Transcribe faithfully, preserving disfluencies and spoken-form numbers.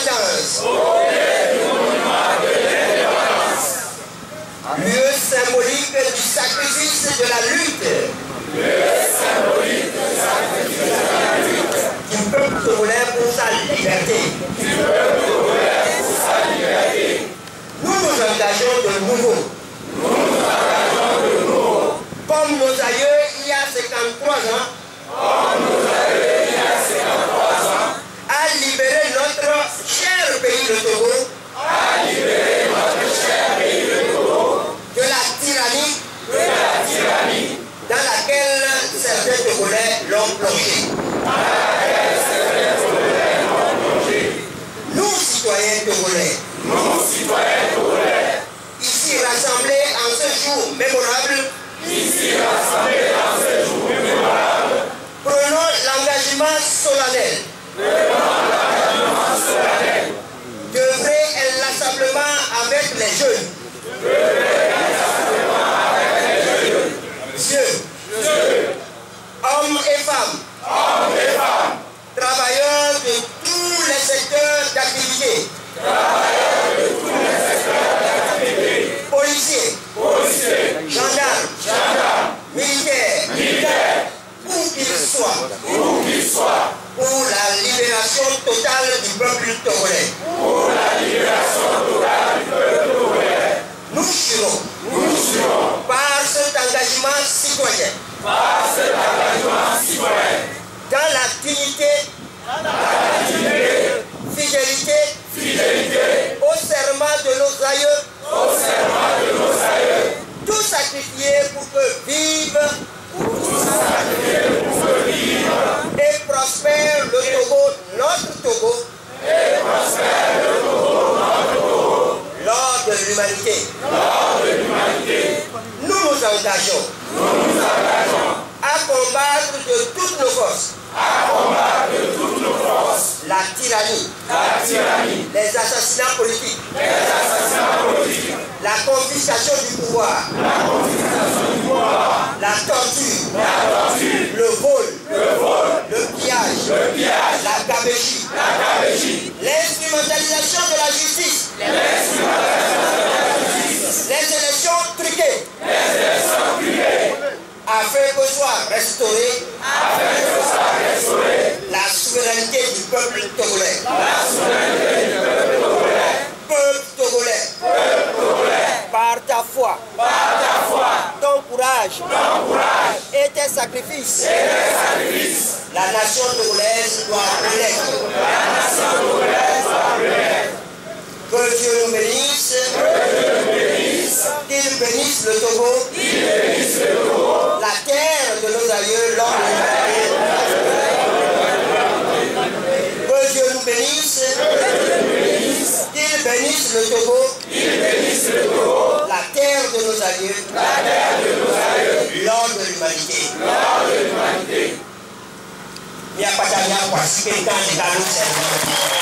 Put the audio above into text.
l'indépendance. Lieu symbolique du sacrifice de la lutte. Du peuple togolais pour sa liberté. Nous nous engageons de nouveau. Comme nos aïeux il y a cinquante-trois ans. À libérer notre cher pays le Togo. De la tyrannie. Dans laquelle certains Togolais l'ont plongé. Nous, citoyens togolais, ici rassemblés en ce jour mémorable, prenons l'engagement solennel d'œuvrer inlassablement avec les jeunes. Dieu, hommes et femmes, travailleurs de tous les secteurs d'activité, policiers, gendarmes, militaires, où qu'ils soient, pour la libération totale du peuple togolais. Nous jurons, par cet engagement citoyen, dans la dignité, fidélité, au serment de nos aïeux, tout sacrifié pour que vive et prospère le Togo, notre Togo, l'ordre de l'humanité. Nous nous engageons à combattre de toutes nos forces la tyrannie, les assassinats politiques, la confiscation du pouvoir, la torture, le vol, le pillage, la gabégie, l'instrumentalisation de la justice, les élections truquées, afin que soit restaurée la souveraineté du peuple togolais. Peuple togolais, par ta foi, ton courage et tes sacrifices, la nation togolaise doit renaître. Que Dieu nous bénisse, qu'il bénisse le Togo, la terre de nos aïeux, l'homme de que Dieu nous bénisse, qu'il bénisse le Togo, la terre de nos aïeux, l'homme de l'humanité. Il n'y a pas d'alliance, voici quelqu'un de la